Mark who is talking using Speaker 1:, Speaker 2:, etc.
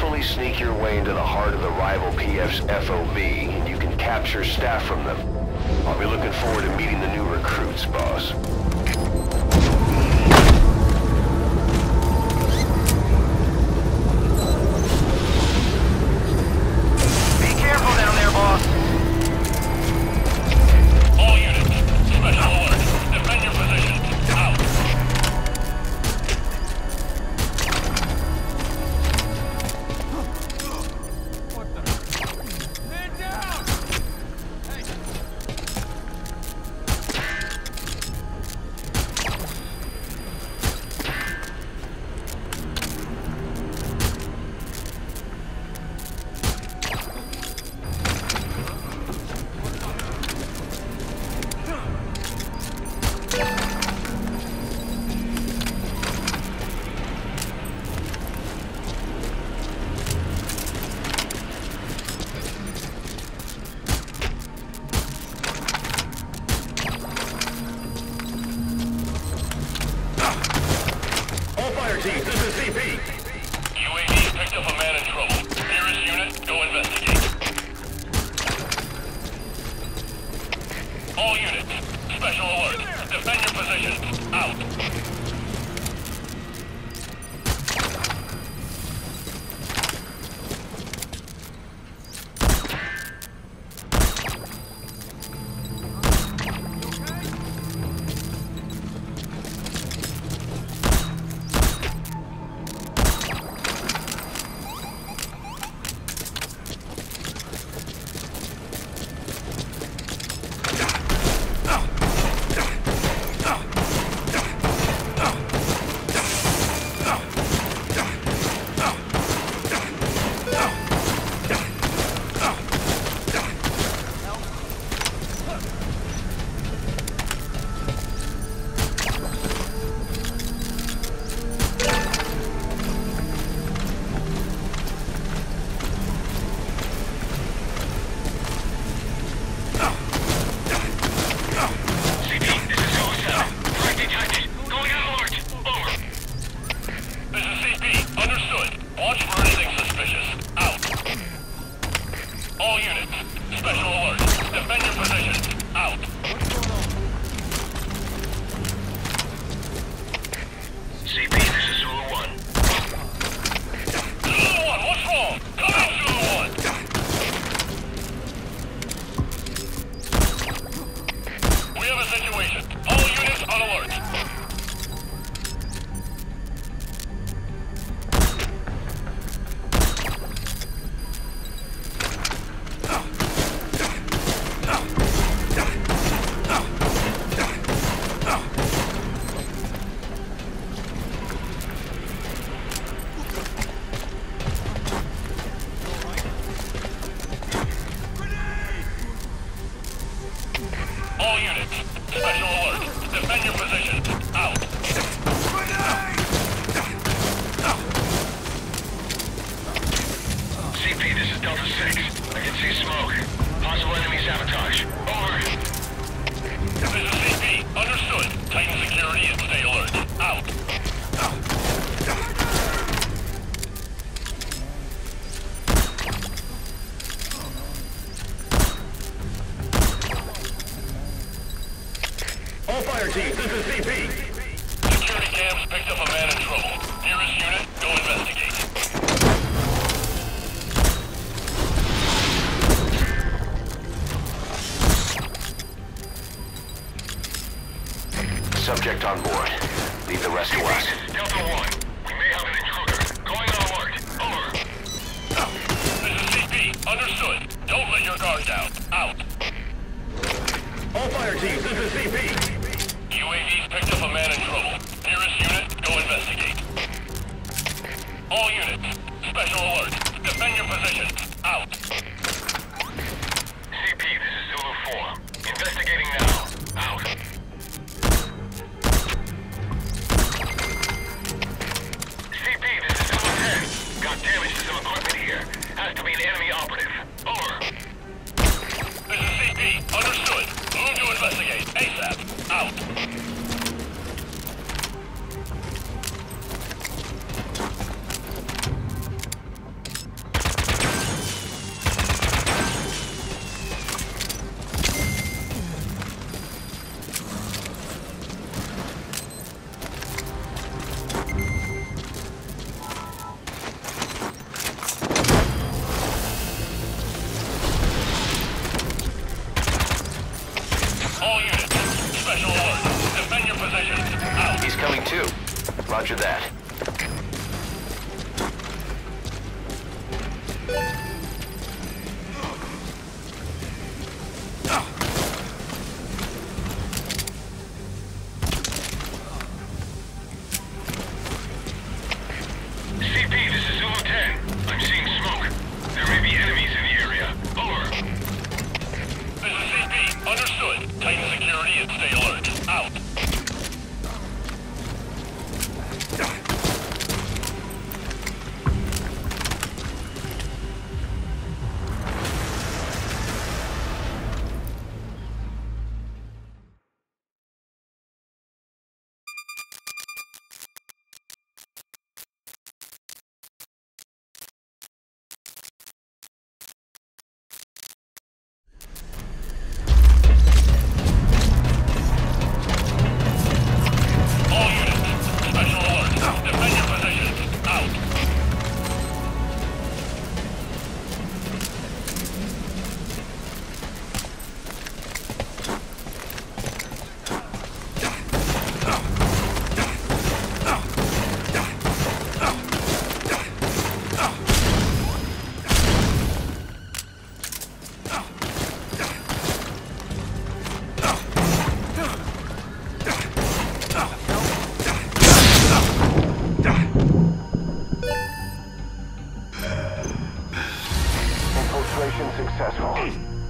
Speaker 1: successfully sneak your way into the heart of the rival PF's FOB, and you can capture staff from them. I'll be looking forward to meeting the new recruits, boss. Subject on board. Leave the rest to us.
Speaker 2: Delta 1. We may have an intruder. Going on alert. Over. This is CP. Understood. Don't let your guard down. Out.
Speaker 3: All fire teams, this is CP.
Speaker 2: UAV's picked up a man in trouble. Nearest unit, go investigate. All units, special alert. Defend your positions. Out. CP, this is Zulu 4. Investigating now. Out. CP, this is Zulu 10. Got damage to some equipment here. Has to be an enemy operative. Over. This is CP. Understood. Move to investigate. ASAP. Out.
Speaker 1: Roger that.
Speaker 2: CP, this is Zulu 10. I'm seeing smoke. There may be enemies in the area. Over. This is CP. Understood. Tighten security and stay alert. Out. All units. Special alert. Defend your positions. Out.
Speaker 1: Infiltration successful.